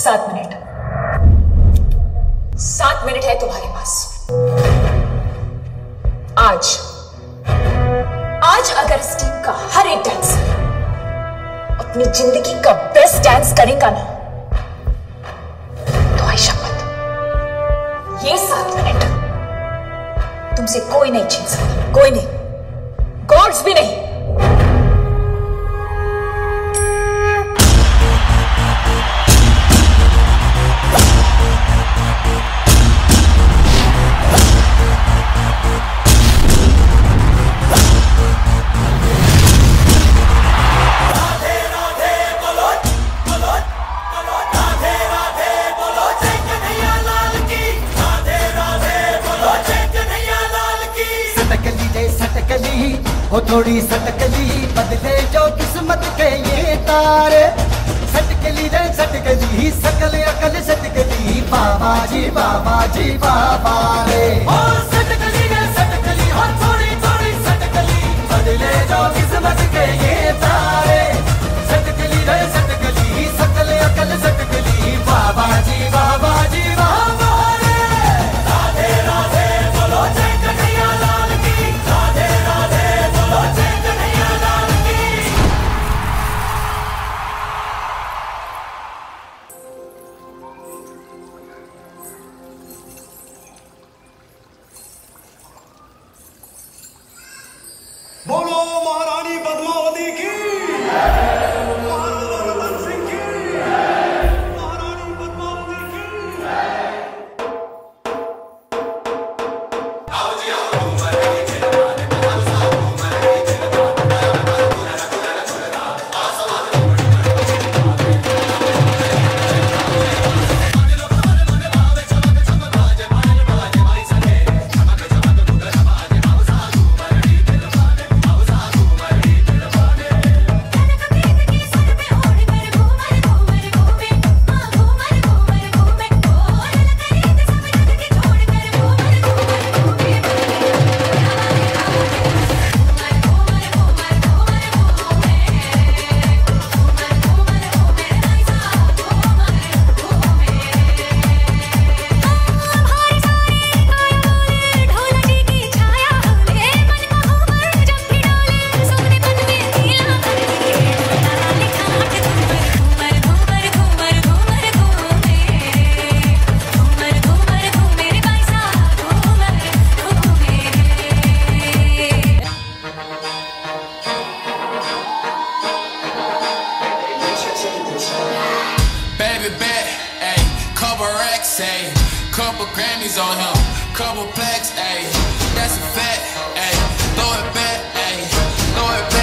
7 minute. 7 minute है तुम्हारे पास। आज अगर इस टीम का हर एक डांसर अपनी जिंदगी का बेस्ट डांस करेगा ना, तो आई शपथ, ये 7 मिनट तुमसे कोई नहीं छीन सकता, कोई नहीं, गॉड्स भी नहीं। वो थोड़ी सटकली बदले जो किस्मत के ये तारे, सटकली रे सटकली सकल अकल सटकली बाबा जी बाबा रे। ओ सटकली रे सटकली हो थोड़ी थोड़ी सटकली बदले जो किस्मत के ये तारे, सटकली रे सटकली सकल अकल सटकली बाबा जी बाबा रे। राधे राधे बोलो जय कन्हैया लाल की, राधे राधे बोलो जय कन्हैया लाल की। बोलो महारानी पद्मावती की, महाराजा रतन सिंह की, महारानी पद्मावती की। Couple Grammys on him, couple plaques, ayy, that's a fact, ayy, throw it back, ayy, throw it back.